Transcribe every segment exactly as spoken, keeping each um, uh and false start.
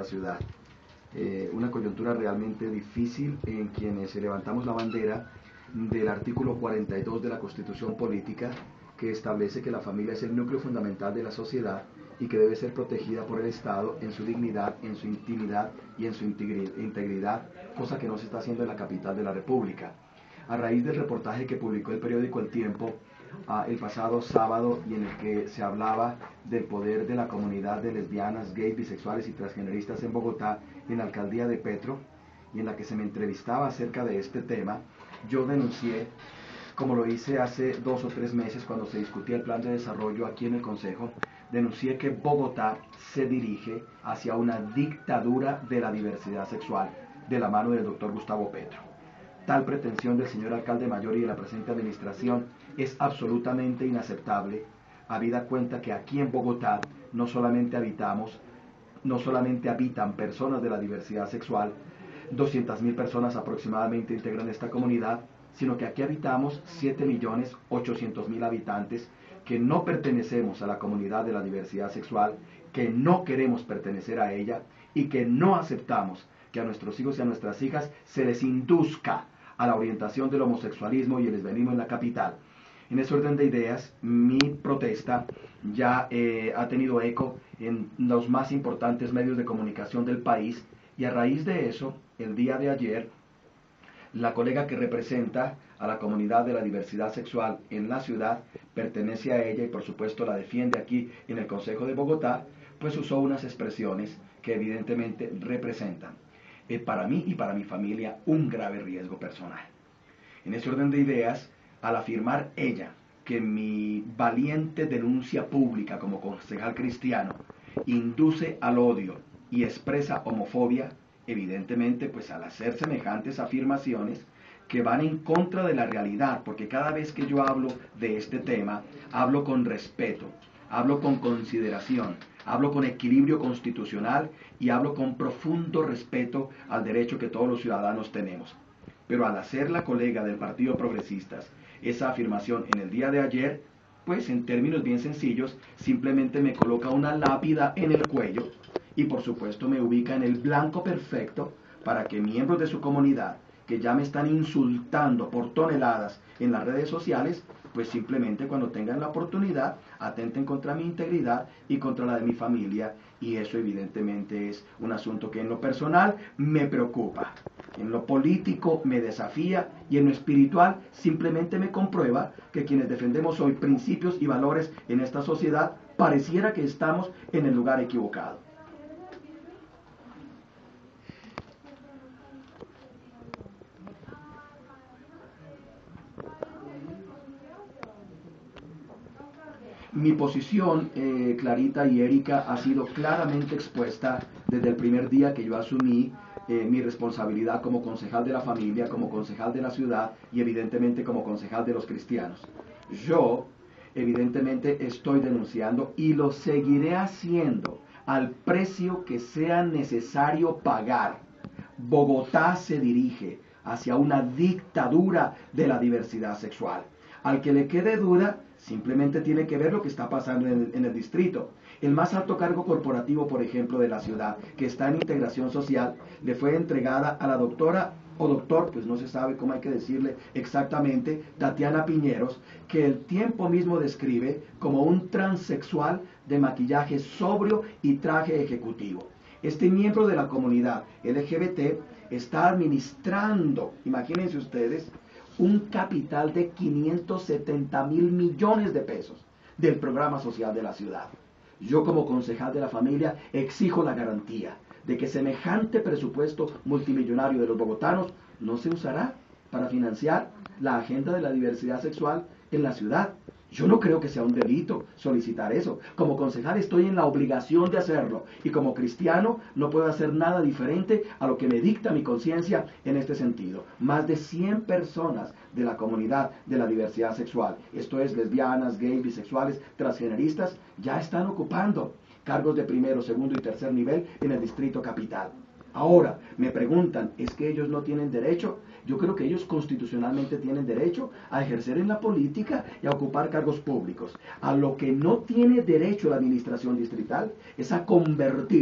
esta ciudad. Eh, una coyuntura realmente difícil en quienes levantamos la bandera del artículo cuarenta y dos de la Constitución Política, que establece que la familia es el núcleo fundamental de la sociedad y que debe ser protegida por el Estado en su dignidad, en su intimidad y en su integridad, cosa que no se está haciendo en la capital de la República. A raíz del reportaje que publicó el periódico El Tiempo uh, el pasado sábado, y en el que se hablaba del poder de la comunidad de lesbianas, gays, bisexuales y transgeneristas en Bogotá, en la alcaldía de Petro, y en la que se me entrevistaba acerca de este tema, yo denuncié, como lo hice hace dos o tres meses cuando se discutía el plan de desarrollo aquí en el Consejo, denuncié que Bogotá se dirige hacia una dictadura de la diversidad sexual de la mano del doctor Gustavo Petro. Tal pretensión del señor alcalde mayor y de la presente administración es absolutamente inaceptable, habida cuenta que aquí en Bogotá no solamente habitamos, no solamente habitan personas de la diversidad sexual, doscientas mil personas aproximadamente integran esta comunidad, sino que aquí habitamos siete millones ochocientos mil habitantes que no pertenecemos a la comunidad de la diversidad sexual, que no queremos pertenecer a ella y que no aceptamos que a nuestros hijos y a nuestras hijas se les induzca a la orientación del homosexualismo y el lesbianismo en la capital. En ese orden de ideas, mi protesta ya eh, ha tenido eco en los más importantes medios de comunicación del país, y a raíz de eso, el día de ayer, la colega que representa a la comunidad de la diversidad sexual en la ciudad, pertenece a ella y por supuesto la defiende aquí en el Consejo de Bogotá, pues usó unas expresiones que evidentemente representan eh, para mí y para mi familia un grave riesgo personal. En ese orden de ideas, al afirmar ella que mi valiente denuncia pública como concejal cristiano induce al odio y expresa homofobia, evidentemente, pues al hacer semejantes afirmaciones que van en contra de la realidad, porque cada vez que yo hablo de este tema, hablo con respeto, hablo con consideración, hablo con equilibrio constitucional y hablo con profundo respeto al derecho que todos los ciudadanos tenemos. Pero al hacer la colega del Partido Progresistas esa afirmación en el día de ayer, pues en términos bien sencillos, simplemente me coloca una lápida en el cuello y por supuesto me ubica en el blanco perfecto para que miembros de su comunidad, que ya me están insultando por toneladas en las redes sociales, pues simplemente cuando tengan la oportunidad atenten contra mi integridad y contra la de mi familia, y eso evidentemente es un asunto que en lo personal me preocupa, en lo político me desafía y en lo espiritual simplemente me comprueba que quienes defendemos hoy principios y valores en esta sociedad pareciera que estamos en el lugar equivocado. Mi posición, eh, Clarita y Erika, ha sido claramente expuesta desde el primer día que yo asumí eh, mi responsabilidad como concejal de la familia, como concejal de la ciudad y evidentemente como concejal de los cristianos. Yo, evidentemente, estoy denunciando y lo seguiré haciendo al precio que sea necesario pagar. Bogotá se dirige hacia una dictadura de la diversidad sexual. Al que le quede duda, simplemente tiene que ver lo que está pasando en el, en el distrito. El más alto cargo corporativo, por ejemplo, de la ciudad, que está en integración social, le fue entregada a la doctora o doctor, pues no se sabe cómo hay que decirle exactamente, Tatiana Piñeros, que el Tiempo mismo describe como un transexual de maquillaje sobrio y traje ejecutivo. Este miembro de la comunidad L G B T está administrando, imagínense ustedes, un capital de quinientos setenta mil millones de pesos del programa social de la ciudad. Yo como concejal de la familia exijo la garantía de que semejante presupuesto multimillonario de los bogotanos no se usará para financiar la agenda de la diversidad sexual en la ciudad. Yo no creo que sea un delito solicitar eso. Como concejal estoy en la obligación de hacerlo y como cristiano no puedo hacer nada diferente a lo que me dicta mi conciencia en este sentido. Más de cien personas de la comunidad de la diversidad sexual, esto es lesbianas, gays, bisexuales, transgeneristas, ya están ocupando cargos de primero, segundo y tercer nivel en el distrito capital. Ahora, me preguntan, ¿es que ellos no tienen derecho? Yo creo que ellos constitucionalmente tienen derecho a ejercer en la política y a ocupar cargos públicos. A lo que no tiene derecho la administración distrital es a convertir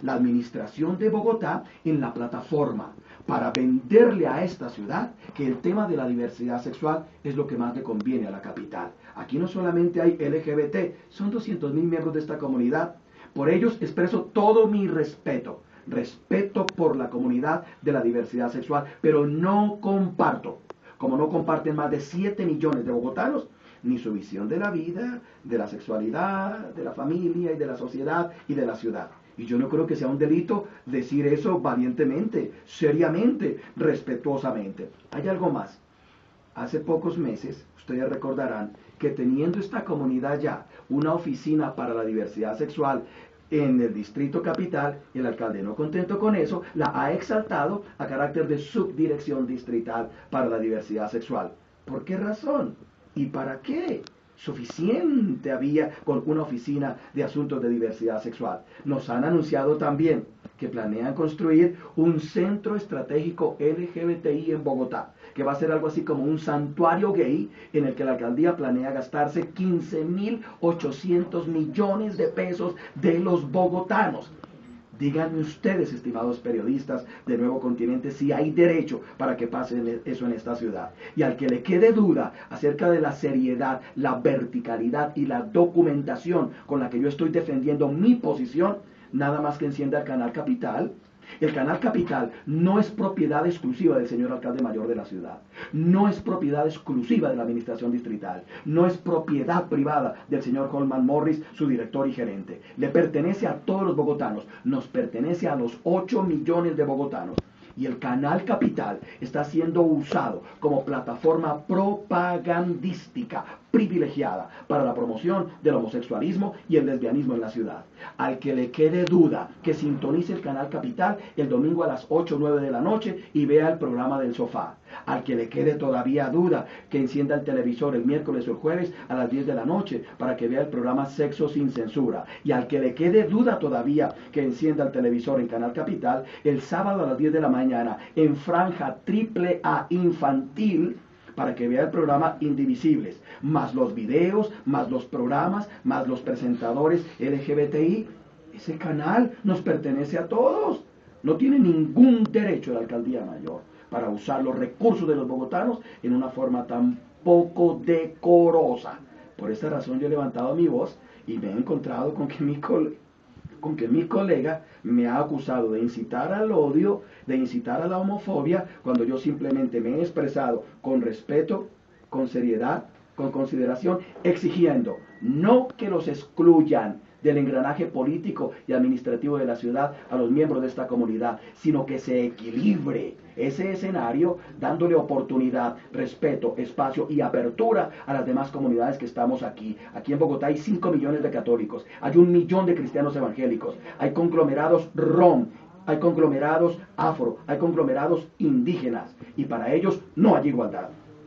la administración de Bogotá en la plataforma para venderle a esta ciudad que el tema de la diversidad sexual es lo que más le conviene a la capital. Aquí no solamente hay L G B T, son doscientos mil miembros de esta comunidad. Por ellos expreso todo mi respeto, respeto por la comunidad de la diversidad sexual, pero no comparto, como no comparten más de siete millones de bogotanos, ni su visión de la vida, de la sexualidad, de la familia y de la sociedad y de la ciudad. Y yo no creo que sea un delito decir eso valientemente, seriamente, respetuosamente. Hay algo más. Hace pocos meses, ustedes recordarán que teniendo esta comunidad ya una oficina para la diversidad sexual en el distrito capital, el alcalde, no contento con eso, la ha exaltado a carácter de subdirección distrital para la diversidad sexual. ¿Por qué razón? ¿Y para qué? Suficiente había con una oficina de asuntos de diversidad sexual. Nos han anunciado también que planean construir un centro estratégico L G B T I en Bogotá, que va a ser algo así como un santuario gay en el que la alcaldía planea gastarse quince mil ochocientos millones de pesos de los bogotanos. Díganme ustedes, estimados periodistas de Nuevo Continente, si hay derecho para que pase eso en esta ciudad. Y al que le quede duda acerca de la seriedad, la verticalidad y la documentación con la que yo estoy defendiendo mi posición, nada más que encienda el canal Capital. El canal Capital no es propiedad exclusiva del señor alcalde mayor de la ciudad, no es propiedad exclusiva de la administración distrital, no es propiedad privada del señor Holman Morris, su director y gerente. Le pertenece a todos los bogotanos, nos pertenece a los ocho millones de bogotanos. Y el canal Capital está siendo usado como plataforma propagandística privilegiada para la promoción del homosexualismo y el lesbianismo en la ciudad. Al que le quede duda, que sintonice el canal Capital el domingo a las ocho o nueve de la noche y vea el programa del sofá. Al que le quede todavía duda, que encienda el televisor el miércoles o el jueves a las diez de la noche para que vea el programa Sexo sin Censura. Y al que le quede duda todavía, que encienda el televisor en Canal Capital el sábado a las diez de la mañana en franja triple A infantil para que vea el programa Indivisibles, más los videos, más los programas, más los presentadores L G B T I. Ese canal nos pertenece a todos. No tiene ningún derecho la alcaldía mayor para usar los recursos de los bogotanos en una forma tan poco decorosa. Por esta razón yo he levantado mi voz y me he encontrado con que mi, cole con que mi colega me ha acusado de incitar al odio, de incitar a la homofobia, cuando yo simplemente me he expresado con respeto, con seriedad, con consideración, exigiendo no que los excluyan del engranaje político y administrativo de la ciudad a los miembros de esta comunidad, sino que se equilibre ese escenario dándole oportunidad, respeto, espacio y apertura a las demás comunidades que estamos aquí. Aquí en Bogotá hay cinco millones de católicos, hay un millón de cristianos evangélicos, hay conglomerados rom, hay conglomerados afro, hay conglomerados indígenas, y para ellos no hay igualdad.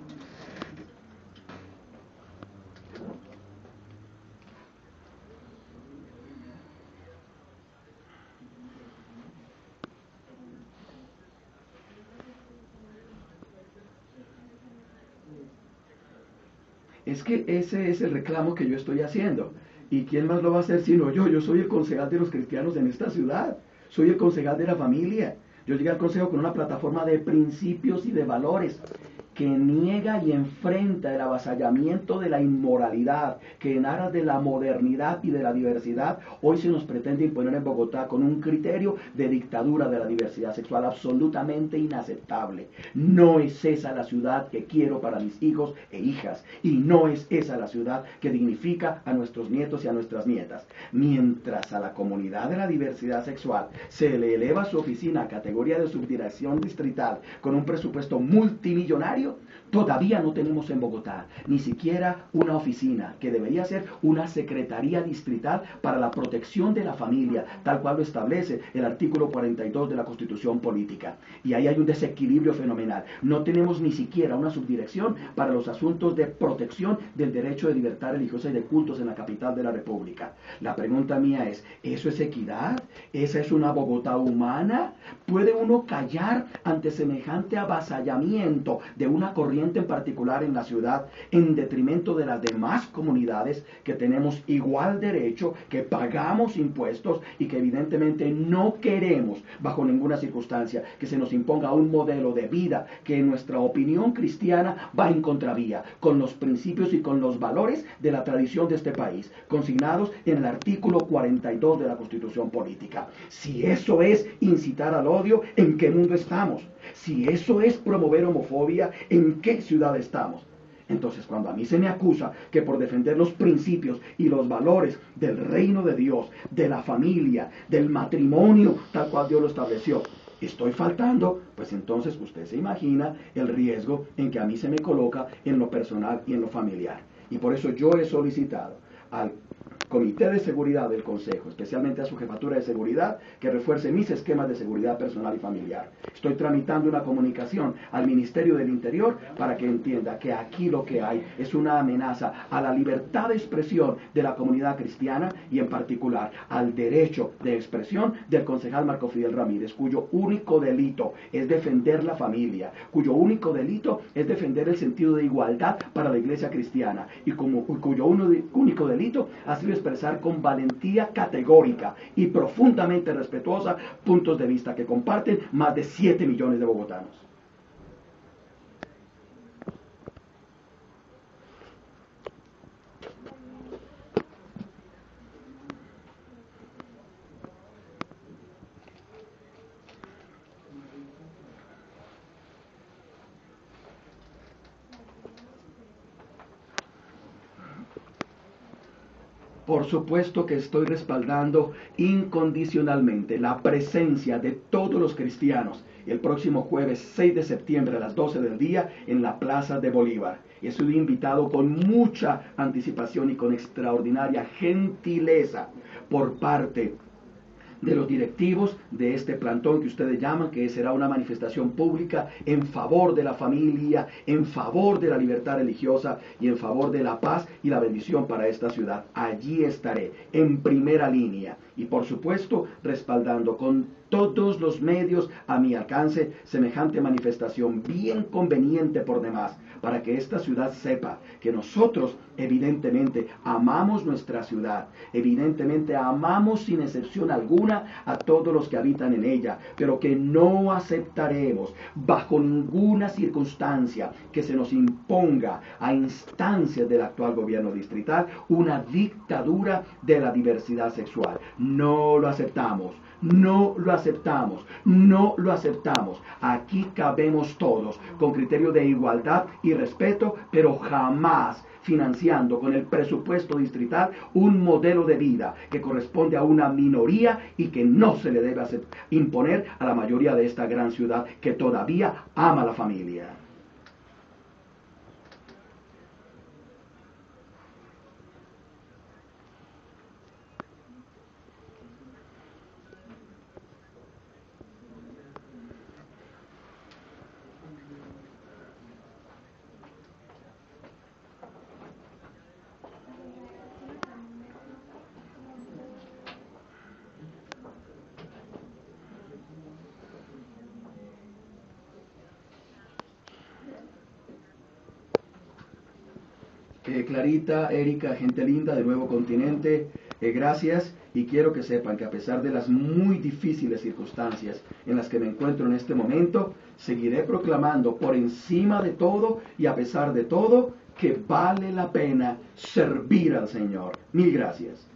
Es que ese es el reclamo que yo estoy haciendo. ¿Y quién más lo va a hacer sino yo? Yo soy el concejal de los cristianos en esta ciudad. Soy el concejal de la familia. Yo llegué al consejo con una plataforma de principios y de valores que niega y enfrenta el avasallamiento de la inmoralidad, que en aras de la modernidad y de la diversidad, hoy se nos pretende imponer en Bogotá con un criterio de dictadura de la diversidad sexual absolutamente inaceptable. No es esa la ciudad que quiero para mis hijos e hijas, y no es esa la ciudad que dignifica a nuestros nietos y a nuestras nietas. Mientras a la comunidad de la diversidad sexual se le eleva su oficina a categoría de subdirección distrital con un presupuesto multimillonario, todavía no tenemos en Bogotá ni siquiera una oficina, que debería ser una secretaría distrital para la protección de la familia, tal cual lo establece el artículo cuarenta y dos de la Constitución Política. Y ahí hay un desequilibrio fenomenal. No tenemos ni siquiera una subdirección para los asuntos de protección del derecho de libertad religiosa y de cultos en la capital de la República. La pregunta mía es, ¿eso es equidad? ¿Esa es una Bogotá humana? ¿Puede uno callar ante semejante avasallamiento de una corriente ambiente en particular en la ciudad, en detrimento de las demás comunidades que tenemos igual derecho, que pagamos impuestos y que evidentemente no queremos bajo ninguna circunstancia que se nos imponga un modelo de vida que en nuestra opinión cristiana va en contravía con los principios y con los valores de la tradición de este país, consignados en el artículo cuarenta y dos de la Constitución Política. Si eso es incitar al odio, ¿en qué mundo estamos? Si eso es promover homofobia, ¿en qué ciudad estamos? Entonces, cuando a mí se me acusa que por defender los principios y los valores del reino de Dios, de la familia, del matrimonio, tal cual Dios lo estableció, estoy faltando, pues entonces usted se imagina el riesgo en que a mí se me coloca en lo personal y en lo familiar. Y por eso yo he solicitado al Comité de Seguridad del Consejo, especialmente a su jefatura de seguridad, que refuerce mis esquemas de seguridad personal y familiar. Estoy tramitando una comunicación al Ministerio del Interior para que entienda que aquí lo que hay es una amenaza a la libertad de expresión de la comunidad cristiana y en particular al derecho de expresión del concejal Marco Fidel Ramírez, cuyo único delito es defender la familia, cuyo único delito es defender el sentido de igualdad para la iglesia cristiana y como, cuyo uno de, único delito ha sido expresar con valentía categórica y profundamente respetuosa puntos de vista que comparten más de siete millones de bogotanos. Por supuesto que estoy respaldando incondicionalmente la presencia de todos los cristianos el próximo jueves seis de septiembre a las doce del día en la Plaza de Bolívar. He sido invitado con mucha anticipación y con extraordinaria gentileza por parte de los directivos de este plantón que ustedes llaman, que será una manifestación pública en favor de la familia, en favor de la libertad religiosa y en favor de la paz y la bendición para esta ciudad. Allí estaré, en primera línea, y por supuesto respaldando con todos los medios a mi alcance semejante manifestación bien conveniente por demás, para que esta ciudad sepa que nosotros evidentemente amamos nuestra ciudad, evidentemente amamos sin excepción alguna a todos los que habitan en ella, pero que no aceptaremos bajo ninguna circunstancia que se nos imponga a instancias del actual gobierno distrital una dictadura de la diversidad sexual. No lo aceptamos. No lo aceptamos, no lo aceptamos. Aquí cabemos todos con criterio de igualdad y respeto, pero jamás financiando con el presupuesto distrital un modelo de vida que corresponde a una minoría y que no se le debe imponer a la mayoría de esta gran ciudad que todavía ama a la familia. Eh, Clarita, Erika, gente linda de Nuevo Continente, eh, gracias, y quiero que sepan que a pesar de las muy difíciles circunstancias en las que me encuentro en este momento, seguiré proclamando por encima de todo y a pesar de todo que vale la pena servir al Señor. Mil gracias.